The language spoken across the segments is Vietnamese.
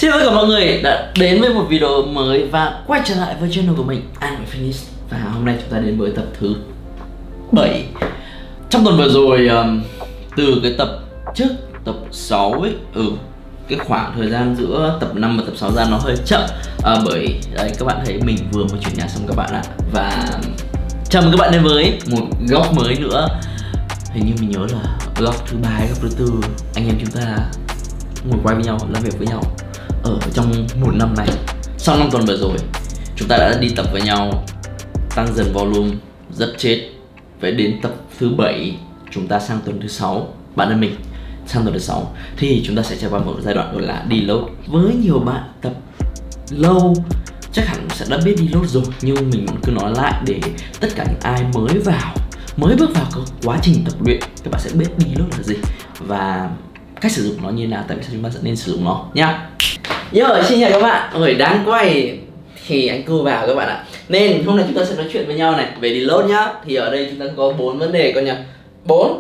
Xin chào tất cả mọi người đã đến với một video mới và quay trở lại với channel của mình An Finish. Và hôm nay chúng ta đến với tập thứ 7. Trong tuần vừa rồi, từ cái tập trước, tập 6 ấy, cái khoảng thời gian giữa tập 5 và tập 6 ra nó hơi chậm, bởi đấy các bạn thấy mình vừa mới chuyển nhà xong các bạn ạ. Và chào mừng các bạn đến với một góc mới nữa. Hình như mình nhớ là góc thứ 3 hay góc thứ 4 anh em chúng ta ngồi quay với nhau, làm việc với nhau ở trong một năm này. Sau 5 tuần vừa rồi chúng ta đã đi tập với nhau, tăng dần volume rất chết. Vậy đến tập thứ 7 chúng ta sang tuần thứ 6, bạn ơi mình sang tuần thứ 6 thì chúng ta sẽ trải qua một giai đoạn gọi là deload. Với nhiều bạn tập lâu chắc hẳn sẽ đã biết deload rồi, nhưng mình vẫn cứ nói lại để tất cả những ai mới bước vào quá trình tập luyện, các bạn sẽ biết deload là gì và cách sử dụng nó như thế nào, tại vì sao chúng ta sẽ nên sử dụng nó nhá. Xin chào các bạn, người đang quay thì anh cư vào các bạn ạ. Nên hôm nay chúng ta sẽ nói chuyện với nhau này về deload nhá. Thì ở đây chúng ta có 4 vấn đề con nhỉ. 4.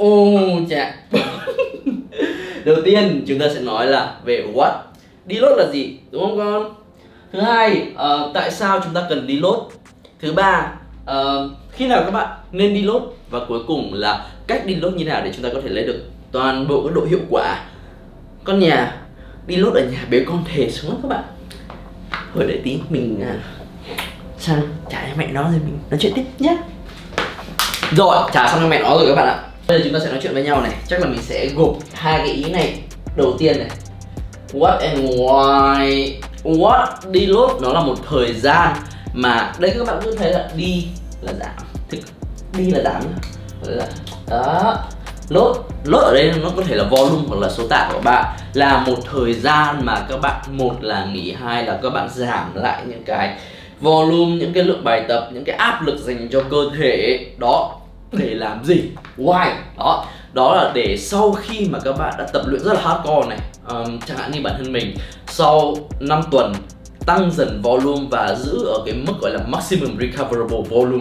Đầu tiên chúng ta sẽ nói là về what deload là gì, đúng không con? Thứ hai, tại sao chúng ta cần deload. Thứ ba, khi nào các bạn nên deload. Và cuối cùng là cách deload như thế nào để chúng ta có thể lấy được toàn bộ cái độ hiệu quả. Con nhà deload ở nhà bế con thể xuống lắm các bạn. Hồi đợi tí mình sang trả cho mẹ nó rồi mình nói chuyện tiếp nhé. Rồi, trả xong cho mẹ nó rồi các bạn ạ. Bây giờ chúng ta sẽ nói chuyện với nhau này. Chắc là mình sẽ gộp hai cái ý này. Đầu tiên này, what and why. What deload nó là một thời gian mà đây các bạn cứ thấy là đi là giảm, đi là giảm đó. Load ở đây nó có thể là volume hoặc là số tạ của bạn, là một thời gian mà các bạn, một là nghỉ, hai là các bạn giảm lại những cái volume, những cái lượng bài tập, những cái áp lực dành cho cơ thể đó. Để làm gì? Why? Đó là để sau khi mà các bạn đã tập luyện rất là hardcore này, chẳng hạn như bản thân mình sau 5 tuần tăng dần volume và giữ ở cái mức gọi là maximum recoverable volume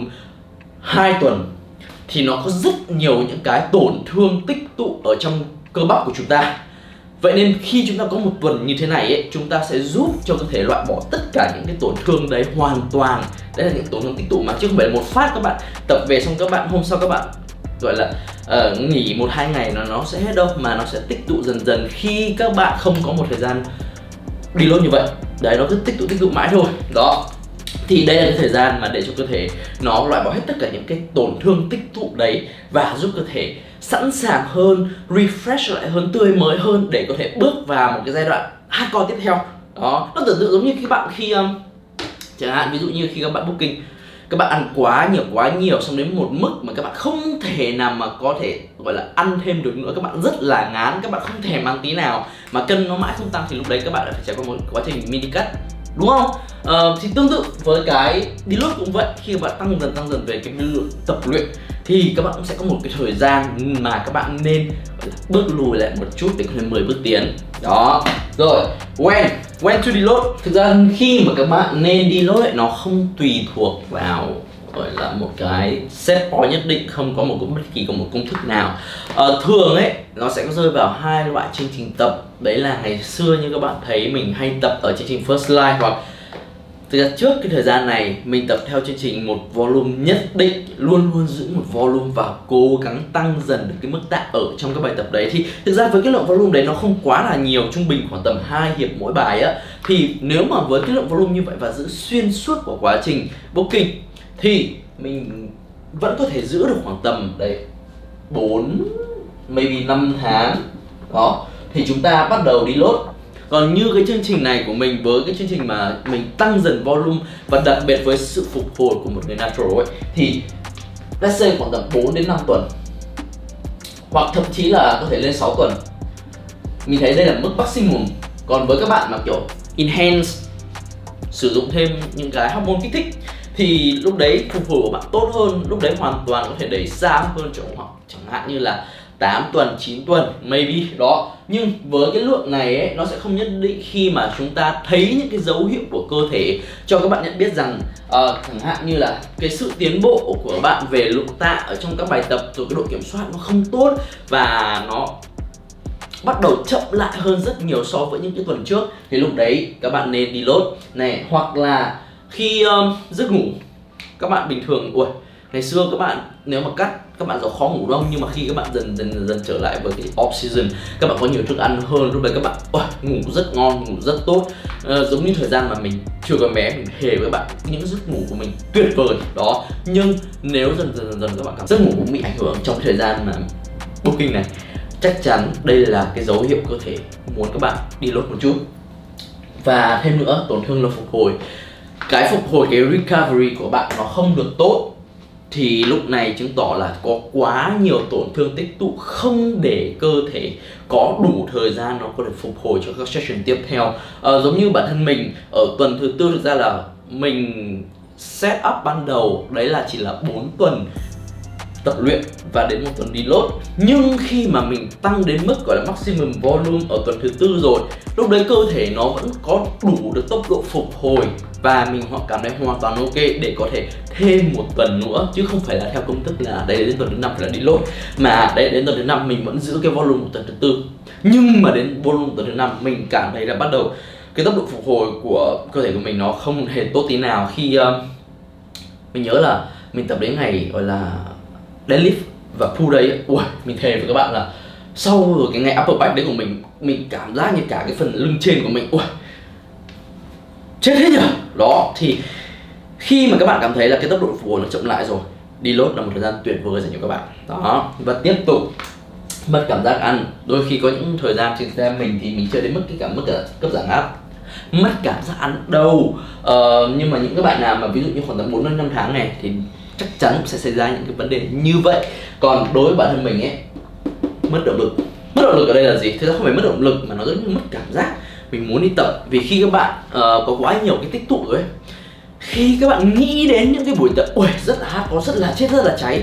2 tuần, thì nó có rất nhiều những cái tổn thương tích tụ ở trong cơ bắp của chúng ta. Vậy nên khi chúng ta có một tuần như thế này ấy, chúng ta sẽ giúp cho cơ thể loại bỏ tất cả những cái tổn thương đấy hoàn toàn. Đấy là những tổn thương tích tụ mà, chứ không phải là một phát các bạn tập về xong các bạn hôm sau các bạn gọi là nghỉ 1-2 ngày nó sẽ hết đâu, mà nó sẽ tích tụ dần dần khi các bạn không có một thời gian deload như vậy. Đấy, nó cứ tích tụ mãi thôi. Đó. Thì đây là cái thời gian mà để cho cơ thể nó loại bỏ hết tất cả những cái tổn thương tích tụ đấy và giúp cơ thể sẵn sàng hơn, refresh lại hơn, tươi mới hơn để có thể bước vào một cái giai đoạn hardcore tiếp theo. Đó, nó tưởng tượng giống như các bạn khi chẳng hạn ví dụ như khi các bạn booking, các bạn ăn quá nhiều xong đến một mức mà các bạn không thể nào mà có thể gọi là ăn thêm được nữa, các bạn rất là ngán, các bạn không thèm ăn tí nào mà cân nó mãi không tăng, thì lúc đấy các bạn đã phải trải qua một quá trình mini cut, đúng không? Thì tương tự với cái deload cũng vậy, khi các bạn tăng dần về cái lượng tập luyện thì các bạn cũng sẽ có một cái thời gian mà các bạn nên bước lùi lại một chút để có thể 10 bước tiến. Đó. Rồi, when to deload. Thực ra khi mà các bạn nên deload ấy, nó không tùy thuộc vào gọi là một cái set point nhất định, không có bất kỳ một công thức nào. Thường ấy nó sẽ rơi vào hai loại chương trình tập. Đấy là ngày xưa như các bạn thấy mình hay tập ở chương trình First Life, hoặc thực ra trước cái thời gian này mình tập theo chương trình một volume nhất định, luôn giữ một volume và cố gắng tăng dần được cái mức tạ ở trong các bài tập đấy. Thì thực ra với cái lượng volume đấy nó không quá là nhiều, trung bình khoảng tầm 2 hiệp mỗi bài á, thì nếu mà với cái lượng volume như vậy và giữ xuyên suốt của quá trình booking thì mình vẫn có thể giữ được khoảng tầm đấy 5 tháng. Đó, thì chúng ta bắt đầu deload. Còn như cái chương trình này của mình, với cái chương trình mà mình tăng dần volume và đặc biệt với sự phục hồi của một người natural ấy, thì let's say khoảng tầm 4 đến 5 tuần, hoặc thậm chí là có thể lên 6 tuần, mình thấy đây là mức maximum. Còn với các bạn mà kiểu enhance, sử dụng thêm những cái hormone kích thích, thì lúc đấy phục hồi của bạn tốt hơn, lúc đấy hoàn toàn có thể đẩy xa hơn, chẳng hạn như là 8 tuần, 9 tuần, maybe đó. Nhưng với cái lượng này ấy, nó sẽ không nhất định. Khi mà chúng ta thấy những cái dấu hiệu của cơ thể cho các bạn nhận biết rằng chẳng hạn như là cái sự tiến bộ của bạn về lượng tạ ở trong các bài tập, rồi cái độ kiểm soát nó không tốt và nó bắt đầu chậm lại hơn rất nhiều so với những cái tuần trước, thì lúc đấy các bạn nên đi lốt này. Hoặc là khi giấc ngủ các bạn bình thường, ui ngày xưa các bạn nếu mà cắt các bạn rất khó ngủ đúng không, nhưng mà khi các bạn dần trở lại với cái off season, các bạn có nhiều thức ăn hơn, lúc đấy các bạn ngủ rất ngon, ngủ rất tốt. Giống như thời gian mà mình chưa có bé, mình thề với các bạn những giấc ngủ của mình tuyệt vời đó. Nhưng nếu dần các bạn cảm giấc ngủ cũng bị ảnh hưởng trong thời gian mà booking này, chắc chắn đây là cái dấu hiệu cơ thể muốn các bạn đi lốt một chút. Và thêm nữa, tổn thương là phục hồi, cái phục hồi, cái recovery của bạn nó không được tốt, thì lúc này chứng tỏ là có quá nhiều tổn thương tích tụ, không để cơ thể có đủ thời gian nó có thể phục hồi cho các session tiếp theo. Giống như bản thân mình ở tuần thứ tư, thực ra là mình set up ban đầu đấy là chỉ là 4 tuần tập luyện và đến 1 tuần đi lốt. Nhưng khi mà mình tăng đến mức gọi là maximum volume ở tuần thứ tư rồi, lúc đấy cơ thể nó vẫn có đủ được tốc độ phục hồi và mình cảm thấy hoàn toàn ok để có thể thêm 1 tuần nữa, chứ không phải là theo công thức là đây đến tuần thứ 5 phải là đi lốt, mà đây đến tuần thứ 5 mình vẫn giữ cái volume của tuần thứ tư. Nhưng mà đến volume tuần thứ 5 mình cảm thấy là bắt đầu cái tốc độ phục hồi của cơ thể của mình nó không hề tốt tí nào. Khi mình nhớ là mình tập đến ngày gọi là deadlift và pull day, ui mình thề với các bạn là sau rồi cái ngày upper back đấy của mình cảm giác như cả cái phần lưng trên của mình ui chết hết nhở. Đó, thì khi mà các bạn cảm thấy là cái tốc độ phục hồi nó chậm lại rồi, đi lốt là một thời gian tuyệt vời dành cho các bạn. Đó, và tiếp tục mất cảm giác ăn. Đôi khi có những thời gian trên xe mình thì mình chưa đến mức cái cảm mức cấp giảm áp mất cảm giác ăn đâu. Nhưng mà những các bạn nào mà ví dụ như khoảng tầm 4 đến 5 tháng này thì chắc chắn sẽ xảy ra những cái vấn đề như vậy. Còn đối với bản thân mình ấy, mất động lực. Mất động lực ở đây là gì? Thực ra không phải mất động lực mà nó rất mất cảm giác mình muốn đi tập. Vì khi các bạn có quá nhiều cái tích tụ rồi ấy, khi các bạn nghĩ đến những cái buổi tập ui rất là hardcore, rất là chết, rất là cháy,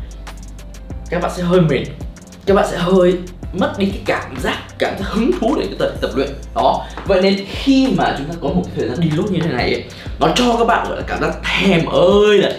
các bạn sẽ hơi mệt, các bạn sẽ hơi mất đi cái cảm giác hứng thú để cái tập luyện đó. Vậy nên khi mà chúng ta có một cái thời gian đi lốt như thế này ấy, nó cho các bạn gọi là cảm giác thèm ơi là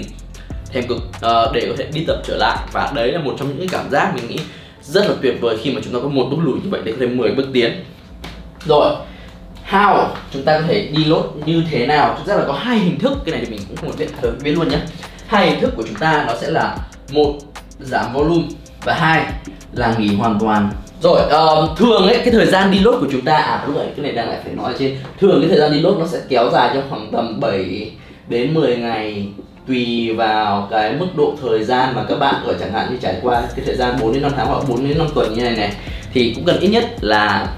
thèm cực để có thể đi tập trở lại. Và đấy là một trong những cái cảm giác mình nghĩ rất là tuyệt vời khi mà chúng ta có một bước lùi như vậy để có thể 10 bước tiến. Rồi, how chúng ta có thể đi lốt như thế nào? Thực ra là có 2 hình thức, cái này thì mình cũng không biết luôn nhé. 2 hình thức của chúng ta nó sẽ là 1 giảm volume và 2 là nghỉ hoàn toàn. Rồi, thường ấy cái thời gian đi lốt của chúng ta lúc này cái này đang lại phải nói ở trên. Thường cái thời gian đi lốt nó sẽ kéo dài trong khoảng tầm 7 đến 10 ngày, tùy vào cái mức độ thời gian mà các bạn ở, chẳng hạn như trải qua cái thời gian 4 đến 5 tháng hoặc 4 đến 5 tuần như này thì cũng cần ít nhất là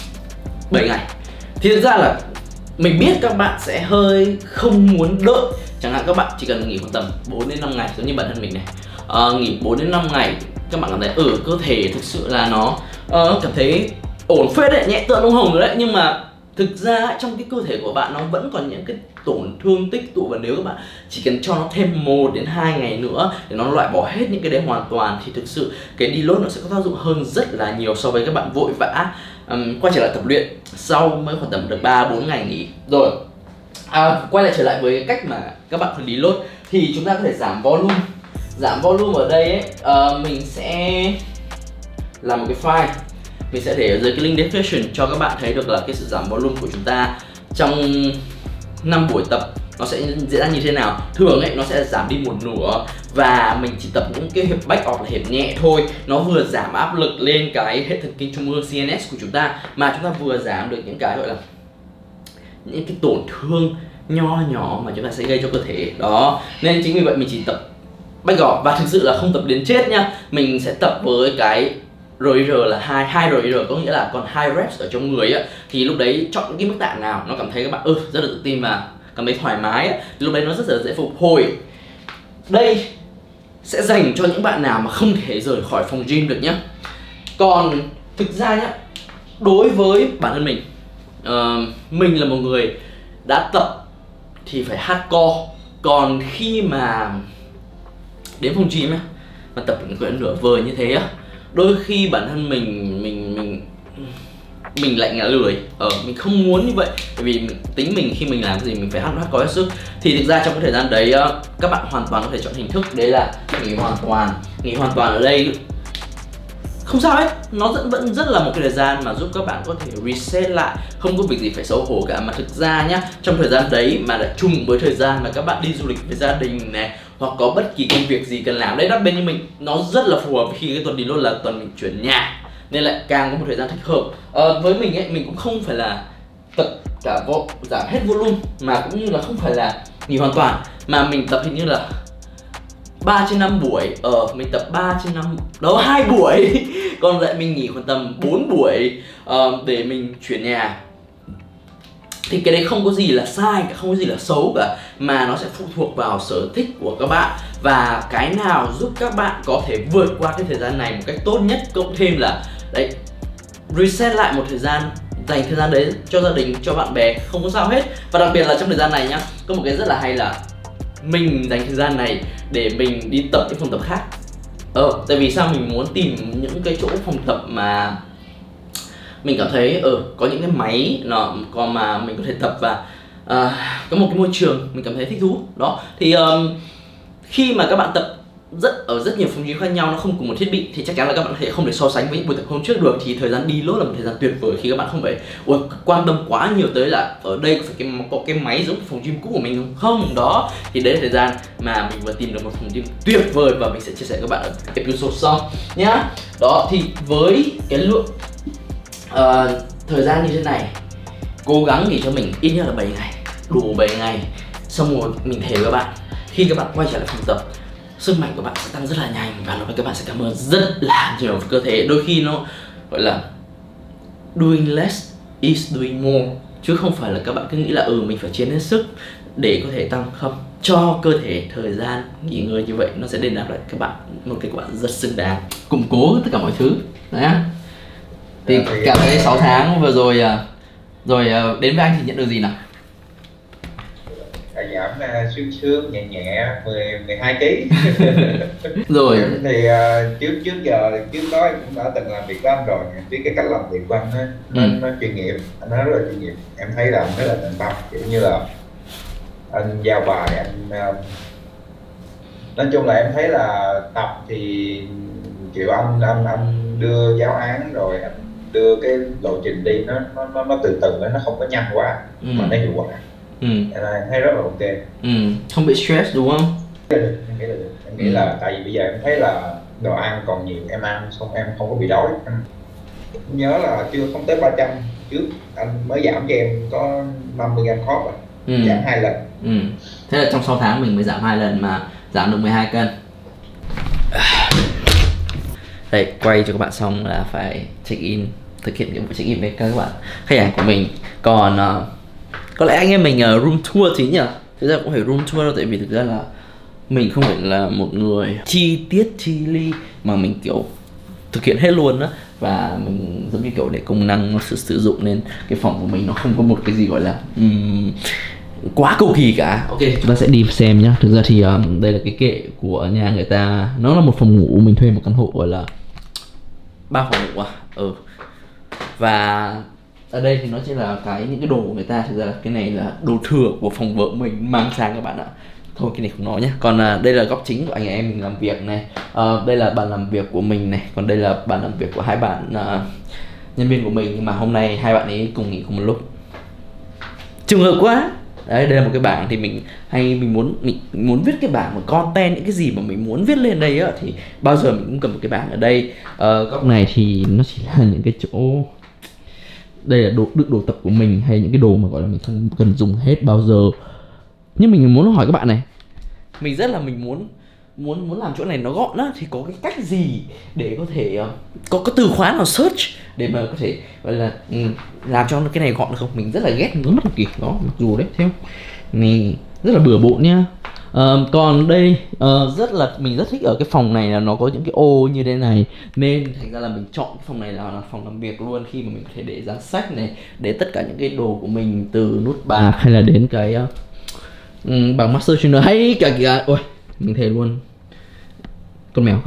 7 ngày. Thì thực ra là mình biết các bạn sẽ hơi không muốn đợi, chẳng hạn các bạn chỉ cần nghỉ khoảng tầm 4 đến 5 ngày giống như bản thân mình này. Nghỉ 4 đến 5 ngày các bạn cảm thấy cơ thể thực sự là nó cảm thấy ổn phết đấy, nhẹ tựa lông hồng rồi đấy, nhưng mà thực ra trong cái cơ thể của bạn nó vẫn còn những cái tổn thương tích tụ, và nếu các bạn chỉ cần cho nó thêm 1 đến 2 ngày nữa để nó loại bỏ hết những cái đấy hoàn toàn thì thực sự cái đi lốt nó sẽ có tác dụng hơn rất là nhiều so với các bạn vội vã quay trở lại tập luyện sau mới khoảng tầm được 3-4 ngày nghỉ. Rồi, quay lại trở lại với cách mà các bạn phải đi lốt thì chúng ta có thể giảm volume. Giảm volume ở đây ấy, mình sẽ làm một cái file, mình sẽ để ở dưới cái link description cho các bạn thấy được là cái sự giảm volume của chúng ta trong 5 buổi tập nó sẽ diễn ra như thế nào. Thường ấy nó sẽ giảm đi 1/2 và mình chỉ tập những cái hiệp back off là hiệp nhẹ thôi. Nó vừa giảm áp lực lên cái hệ thần kinh trung ương CNS của chúng ta mà chúng ta vừa giảm được những cái gọi là những cái tổn thương nho nhỏ mà chúng ta sẽ gây cho cơ thể đó. Nên chính vì vậy mình chỉ tập back off và thực sự là không tập đến chết nhá. Mình sẽ tập với cái RIR là 2 RIR, có nghĩa là còn 2 reps ở trong người á, thì lúc đấy chọn những cái mức tạ nào nó cảm thấy các bạn rất là tự tin và cảm thấy thoải mái á, lúc đấy nó rất là dễ phục hồi. Đây sẽ dành cho những bạn nào mà không thể rời khỏi phòng gym được nhá. Còn thực ra nhá, đối với bản thân mình là một người đã tập thì phải hardcore. Còn khi mà đến phòng gym á mà tập những nửa vời như thế á, đôi khi bản thân mình lại ngã lười, mình không muốn như vậy, bởi vì tính mình khi mình làm cái gì mình phải có hết sức. Thì thực ra trong cái thời gian đấy các bạn hoàn toàn có thể chọn hình thức đấy là nghỉ hoàn toàn. Nghỉ hoàn toàn ở đây không sao hết, nó vẫn rất là một cái thời gian mà giúp các bạn có thể reset lại, không có việc gì phải xấu hổ cả. Mà thực ra nhá, trong thời gian đấy mà đã trùng với thời gian mà các bạn đi du lịch với gia đình này, hoặc có bất kỳ công việc gì cần làm đấy, đắp bên như mình, nó rất là phù hợp khi cái tuần đi luôn là tuần mình chuyển nhà, nên lại càng có một thời gian thích hợp. Với mình ấy, mình cũng không phải là tập cả giảm hết volume, mà cũng như là không phải là nghỉ hoàn toàn, mà mình tập hình như là 3 trên 5 buổi. Mình tập 3 trên 5, đâu 2 buổi còn lại mình nghỉ khoảng tầm 4 buổi để mình chuyển nhà. Thì cái đấy không có gì là sai cả, không có gì là xấu cả, mà nó sẽ phụ thuộc vào sở thích của các bạn và cái nào giúp các bạn có thể vượt qua cái thời gian này một cách tốt nhất. Cộng thêm là đấy, reset lại một thời gian, dành thời gian đấy cho gia đình, cho bạn bè, không có sao hết. Và đặc biệt là trong thời gian này nhá, có một cái rất là hay là mình dành thời gian này để mình đi tập những phòng tập khác. Tại vì sao mình muốn tìm những cái chỗ phòng tập mà mình cảm thấy có những cái máy nó còn mà mình có thể tập, và có một cái môi trường mình cảm thấy thích thú đó. Thì khi mà các bạn tập ở rất nhiều phòng gym khác nhau, nó không cùng một thiết bị, thì chắc chắn là các bạn sẽ không thể so sánh với những buổi tập hôm trước được. Thì thời gian đi lốt là một thời gian tuyệt vời khi các bạn không phải quan tâm quá nhiều tới là ở đây có cái máy giống phòng gym cũ của mình không. Đó, thì đấy là thời gian mà mình vừa tìm được một phòng gym tuyệt vời, và mình sẽ chia sẻ với các bạn ở episode sau nhá. Đó, thì với cái lượng thời gian như thế này, cố gắng nghỉ cho mình ít nhất là 7 ngày, đủ 7 ngày. Xong rồi mình thề với các bạn, khi các bạn quay trở lại phòng tập, sức mạnh của bạn sẽ tăng rất là nhanh, và lúc đó các bạn sẽ cảm ơn rất là nhiều cơ thể. Đôi khi nó gọi là doing less is doing more, chứ không phải là các bạn cứ nghĩ là mình phải chiến hết sức để có thể tăng. Không, cho cơ thể thời gian nghỉ ngơi, như vậy nó sẽ đền đáp lại các bạn một cái của bạn rất xứng đáng, củng cố tất cả mọi thứ đấy. Thì cả cái 6 tháng vừa rồi đến với anh thì nhận được gì nào? Giảm sương nhẹ nhẹ 12 kg. Rồi thì trước đó em cũng đã từng làm việc với anh rồi, em biết cái cách làm việc của anh nó chuyên nghiệp, anh nói rất là chuyên nghiệp. Em thấy là rất là tận tâm, kiểu như là anh giao bài, anh nói chung là em thấy là tập thì kiểu anh đưa giáo án rồi anh đưa cái lộ trình đi, nó từ từ, nó không có nhanh quá mà nó hiệu quả. Em thấy rất là ok. Không bị stress đúng không? Em nghĩ là được. Em nghĩ là tại vì bây giờ em thấy là đồ ăn còn nhiều, em ăn xong em không có bị đói. Em nhớ là chưa không tới 300 trước anh mới giảm cho em có 50g carb rồi, giảm 2 lần. Thế là trong 6 tháng mình mới giảm 2 lần mà giảm được 12 cân. Đây, quay cho các bạn xong là phải check in, thực hiện nhiệm vụ check in với các bạn khách hàng của mình. Còn có lẽ anh em mình room tour thì nhỉ? Thực ra cũng phải room tour đâu, tại vì thực ra là mình không phải là một người chi tiết chi ly, mà mình kiểu thực hiện hết luôn á. Và mình giống như kiểu để công năng nó sử dụng, nên cái phòng của mình nó không có một cái gì gọi là quá cầu kỳ cả. Ok, chúng ta sẽ đi xem nhá. Thực ra thì đây là cái kệ của nhà người ta, nó là một phòng ngủ, mình thuê một căn hộ gọi là 3 phòng ngủ và ở đây thì nó chỉ là những cái đồ của người ta. Thực ra là cái này là đồ thừa của phòng vợ mình mang sang các bạn ạ. Thôi cái này không nói nhé. Còn đây là góc chính của anh em mình làm việc này. Đây là bàn làm việc của mình này. Còn đây là bàn làm việc của hai bạn nhân viên của mình. Nhưng mà hôm nay hai bạn ấy cùng nghỉ cùng một lúc, trùng hợp quá. Đấy, đây là một cái bảng thì mình muốn viết cái bảng mà content, những cái gì mà mình muốn viết lên đây á, thì bao giờ mình cũng cầm một cái bảng ở đây. Góc này thì nó chỉ là những cái chỗ, đây là đựng đồ tập của mình, hay những cái đồ mà gọi là mình không cần dùng hết bao giờ. Nhưng mình muốn hỏi các bạn này, mình rất là muốn làm chỗ này nó gọn á, thì có cái cách gì để có thể có từ khóa nào search để mà có thể gọi là làm cho cái này gọn được không? Mình rất là ghét ngứa mắt kỳ đó, mặc dù đấy theo này rất là bừa bộn nha. Còn đây mình rất thích ở cái phòng này là nó có những cái ô như thế này, nên thành ra là mình chọn cái phòng này là phòng làm việc luôn, khi mà mình có thể để giá sách này, để tất cả những cái đồ của mình, từ nút bạc hay là đến cái bằng master trainer hay cả kìa. Ôi, mình thề luôn, con mèo.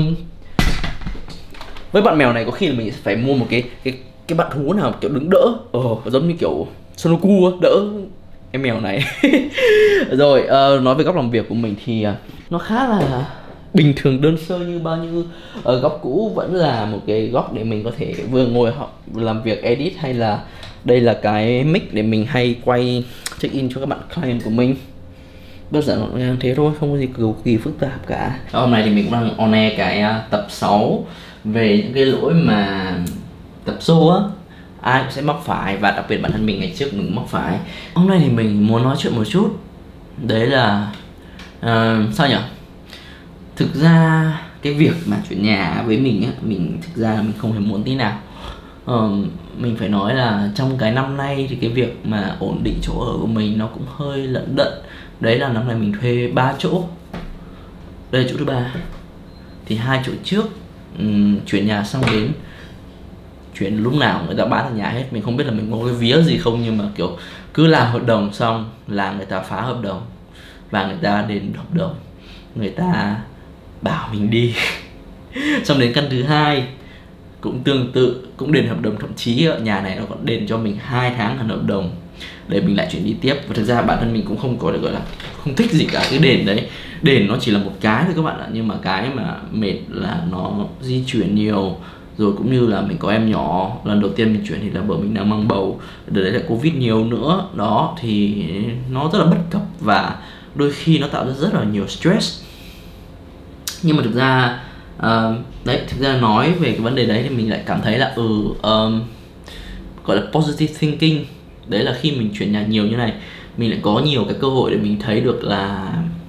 Với bạn mèo này có khi là mình sẽ phải mua một cái bạn thú nào kiểu đứng đỡ, giống như kiểu Sudoku đỡ em mèo này. Rồi nói về góc làm việc của mình thì nó khá là bình thường đơn sơ như bao nhiêu góc cũ, vẫn là một cái góc để mình có thể vừa ngồi học làm việc edit, hay là đây là cái mic để mình hay quay check in cho các bạn client của mình. Đơn giản là thế thôi, không có gì cực kỳ phức tạp cả. Hôm nay thì mình cũng đang on air cái tập 6 về những cái lỗi mà tập show á ai cũng sẽ mắc phải, và đặc biệt bản thân mình ngày trước mình mắc phải. Hôm nay thì mình muốn nói chuyện một chút, đấy là sao nhỉ, thực ra cái việc mà chuyển nhà với mình á, mình thực ra mình không hề muốn tí nào. Mình phải nói là trong cái năm nay thì cái việc mà ổn định chỗ ở của mình nó cũng hơi lận đận. Đấy là năm nay mình thuê 3 chỗ, đây là chỗ thứ 3. Thì 2 chỗ trước chuyển nhà xong đến chuyển lúc nào người ta bán ở nhà hết. Mình không biết là mình có cái vía gì không, nhưng mà kiểu cứ làm hợp đồng xong là người ta phá hợp đồng, và người ta đền hợp đồng, người ta bảo mình đi. Xong đến căn thứ 2 cũng tương tự, cũng đền hợp đồng, thậm chí ở nhà này nó còn đền cho mình 2 tháng hẳn hợp đồng để mình lại chuyển đi tiếp. Và thực ra bản thân mình cũng không có được gọi là không thích gì cả cái đền đấy. Đền nó chỉ là một cái thôi các bạn ạ, nhưng mà cái mà mệt là nó di chuyển nhiều, rồi cũng như là mình có em nhỏ, lần đầu tiên mình chuyển thì là vợ mình đang mang bầu, đợt đấy là Covid nhiều nữa đó, thì nó rất là bất cập và đôi khi nó tạo ra rất là nhiều stress. Nhưng mà thực ra đấy, thực ra nói về cái vấn đề đấy thì mình lại cảm thấy là gọi là positive thinking. Đấy là khi mình chuyển nhà nhiều như này, mình lại có nhiều cái cơ hội để mình thấy được là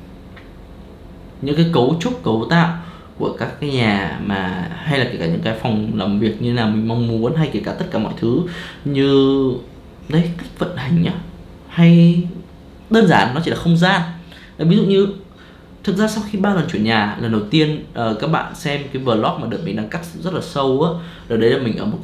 những cái cấu trúc, cấu tạo của các cái nhà, mà hay là kể cả những cái phòng làm việc như nào mình mong muốn, hay kể cả tất cả mọi thứ như đấy, cách vận hành nhá, hay đơn giản nó chỉ là không gian. Đấy, ví dụ như thực ra sau khi 3 lần chuyển nhà, lần đầu tiên các bạn xem cái vlog mà đợt mình đang cắt rất là sâu á, đợt đấy là mình ở một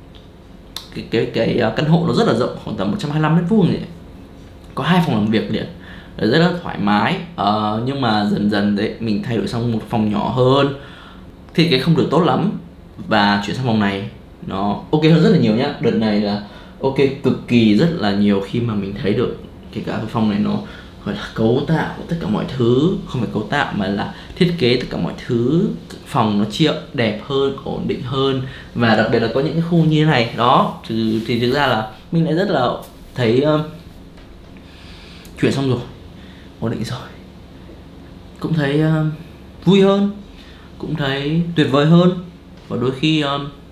cái căn hộ nó rất là rộng, khoảng tầm 125 mét vuông, có 2 phòng làm việc liền, rất là thoải mái. Nhưng mà dần dần đấy mình thay đổi sang một phòng nhỏ hơn, thiết kế không được tốt lắm, và chuyển sang phòng này nó ok hơn rất là nhiều nhá. Đợt này là ok cực kỳ rất là nhiều, khi mà mình thấy được kể cả cái phòng này nó gọi là cấu tạo tất cả mọi thứ, không phải cấu tạo mà là thiết kế tất cả mọi thứ, phòng nó chia đẹp hơn, ổn định hơn, và đặc biệt là có những cái khu như thế này đó, thì thực ra là mình lại rất là thấy chuyển xong rồi, ổn định rồi, cũng thấy vui hơn, cũng thấy tuyệt vời hơn. Và đôi khi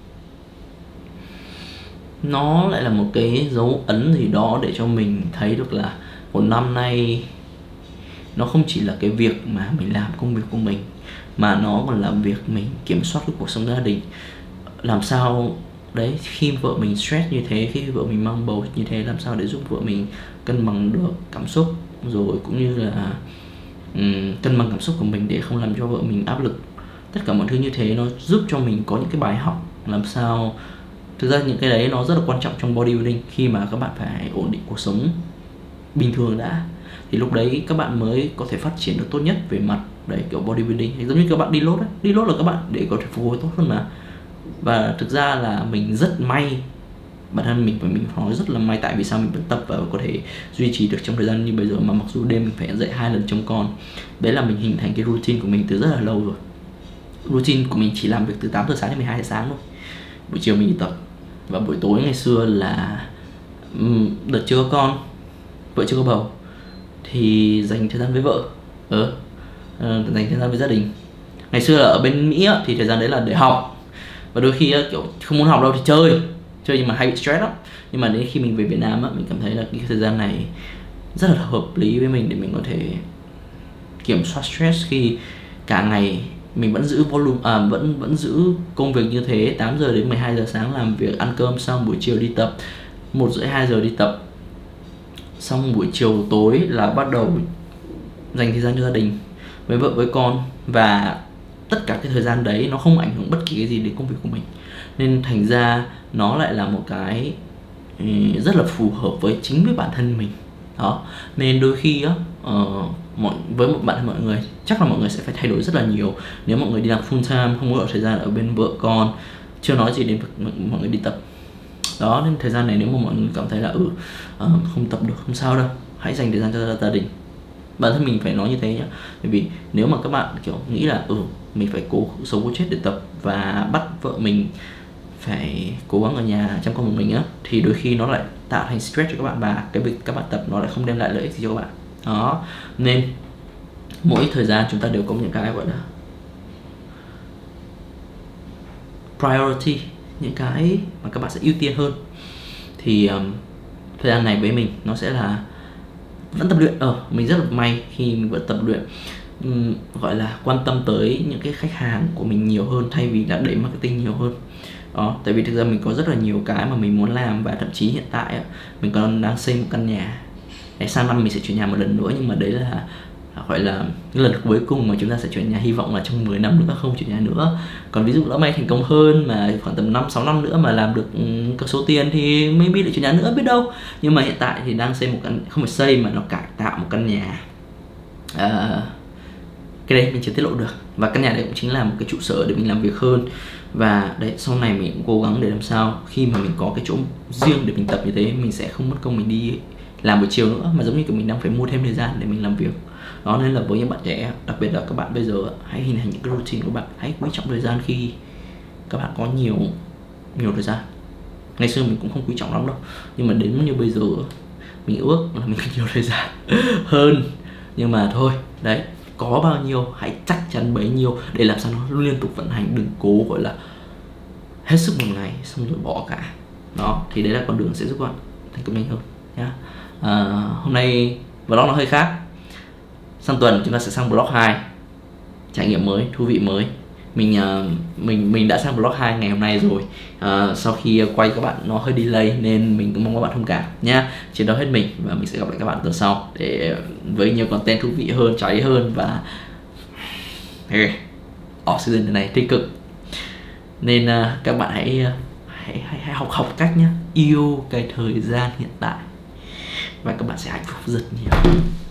nó lại là một cái dấu ấn gì đó để cho mình thấy được là một năm nay nó không chỉ là cái việc mà mình làm công việc của mình, mà nó còn là việc mình kiểm soát cái cuộc sống gia đình. Làm sao đấy, khi vợ mình stress như thế, khi vợ mình mang bầu như thế, làm sao để giúp vợ mình cân bằng được cảm xúc, rồi cũng như là cân bằng cảm xúc của mình để không làm cho vợ mình áp lực. Tất cả mọi thứ như thế nó giúp cho mình có những cái bài học làm sao. Thực ra những cái đấy nó rất là quan trọng trong bodybuilding, khi mà các bạn phải ổn định cuộc sống bình thường đã, thì lúc đấy các bạn mới có thể phát triển được tốt nhất về mặt đấy, kiểu bodybuilding. Giống như các bạn đi lốt ấy, đi lốt là các bạn để có thể phục hồi tốt hơn mà. Và thực ra là mình rất may, bản thân mình và mình nói rất là may, tại vì sao mình vẫn tập và có thể duy trì được trong thời gian như bây giờ, mà mặc dù đêm mình phải dậy 2 lần trông con. Đấy là mình hình thành cái routine của mình từ rất là lâu rồi. Routine của mình chỉ làm việc từ 8 giờ sáng đến 12 giờ sáng thôi, buổi chiều mình đi tập. Và buổi tối ngày xưa là đợt chưa có con, vợ chưa có bầu, thì dành thời gian với vợ, dành thời gian với gia đình. Ngày xưa là ở bên Mỹ thì thời gian đấy là để học, và đôi khi kiểu không muốn học đâu thì chơi nhưng mà hay bị stress lắm. Nhưng mà đến khi mình về Việt Nam mình cảm thấy là cái thời gian này rất là hợp lý với mình để mình có thể kiểm soát stress, khi cả ngày mình vẫn giữ volume, vẫn giữ công việc như thế, 8 giờ đến 12 giờ sáng làm việc, ăn cơm xong buổi chiều đi tập, 1 rưỡi 2 giờ đi tập, xong buổi chiều tối là bắt đầu dành thời gian cho gia đình, với vợ với con. Và tất cả cái thời gian đấy nó không ảnh hưởng bất kỳ cái gì đến công việc của mình, nên thành ra nó lại là một cái rất là phù hợp với chính với bản thân mình đó. Nên đôi khi á, với một bản thân mọi người chắc là mọi người sẽ phải thay đổi rất là nhiều nếu mọi người đi làm full time, không có thời gian ở bên vợ con, chưa nói gì đến việc mọi người đi tập đó. Nên thời gian này nếu mà mọi người cảm thấy là không tập được, không sao đâu, hãy dành thời gian cho gia đình. bản thân mình phải nói như thế nhá. Bởi vì nếu mà các bạn kiểu nghĩ là mình phải sống cố chết để tập và bắt vợ mình phải cố gắng ở nhà chăm con một mình á, thì đôi khi nó lại tạo thành stress cho các bạn, và cái việc các bạn tập nó lại không đem lại lợi ích gì cho các bạn. Đó, nên mỗi thời gian chúng ta đều có những cái gọi là priority, những cái mà các bạn sẽ ưu tiên hơn. Thì thời gian này với mình nó sẽ là vẫn tập luyện. Mình rất là may khi mình vẫn tập luyện, gọi là quan tâm tới những cái khách hàng của mình nhiều hơn thay vì là đẩy marketing nhiều hơn. Đó, tại vì thực ra mình có rất là nhiều cái mà mình muốn làm, và thậm chí hiện tại mình còn đang xây một căn nhà. Sang năm mình sẽ chuyển nhà một lần nữa, nhưng mà đấy là gọi là lần cuối cùng mà chúng ta sẽ chuyển nhà, hy vọng là trong 10 năm nữa không chuyển nhà nữa. Còn ví dụ lỡ may thành công hơn mà khoảng tầm 5-6 năm nữa mà làm được có số tiền thì maybe lại chuyển nhà nữa, biết đâu. Nhưng mà hiện tại thì đang xây một căn, không phải xây mà nó cải tạo một căn nhà. Cái đấy mình chưa tiết lộ được. Và căn nhà đấy cũng chính là một cái trụ sở để mình làm việc hơn. Và đấy, sau này mình cũng cố gắng để làm sao khi mà mình có cái chỗ riêng để mình tập như thế, mình sẽ không mất công mình đi làm buổi chiều nữa, mà giống như kiểu mình đang phải mua thêm thời gian để mình làm việc. Đó, nên là với những bạn trẻ, đặc biệt là các bạn bây giờ, hãy hình thành những cái routine của bạn, hãy quý trọng thời gian khi các bạn có nhiều thời gian. Ngày xưa mình cũng không quý trọng lắm đâu, nhưng mà đến như bây giờ mình ước là mình nhiều thời gian hơn. Nhưng mà thôi, đấy, có bao nhiêu hãy chắc chắn bấy nhiêu, để làm sao nó liên tục vận hành, đừng cố gọi là hết sức một ngày xong rồi bỏ cả. Đó, thì đấy là con đường sẽ giúp bạn thành công nhanh hơn nhá. Hôm nay vlog nó hơi khác. Sang tuần chúng ta sẽ sang vlog 2, trải nghiệm mới, thú vị mới. Mình đã sang vlog 2 ngày hôm nay rồi. Sau khi quay các bạn nó hơi delay nên mình cũng mong các bạn thông cảm nhá. Chiến đấu hết mình, và mình sẽ gặp lại các bạn tuần sau để với nhiều content thú vị hơn, cháy hơn, và off season này tích cực. Nên các bạn hãy học cách nhé, yêu cái thời gian hiện tại và các bạn sẽ hạnh phúc rất nhiều.